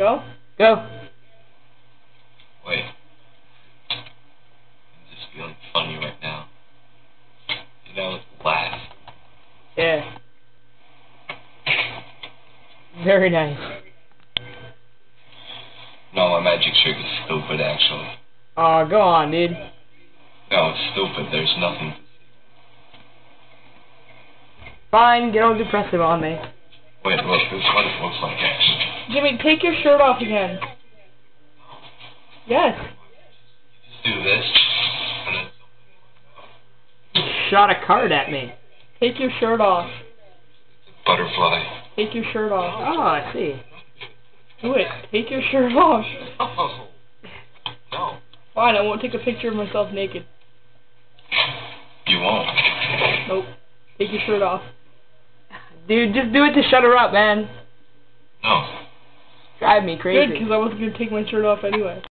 Go? Go. Wait. I'm just feeling funny right now. You know, laugh. Yeah. Very nice. No, my magic trick is stupid, actually. Aw, go on, dude. No, it's stupid. There's nothing. Fine, get all depressive on me. Wait, look, this is what it looks like, actually. Jimmy, take your shirt off again. Yes. Just do this, and then You shot a card at me. Take your shirt off. butterfly. Take your shirt off. Oh, I see. Do it. Take your shirt off. No. No. Fine, I won't take a picture of myself naked. You won't. Nope. Take your shirt off. Dude, just do it to shut her up, man. No. Drive me crazy. Good, because I wasn't going to take my shirt off anyway.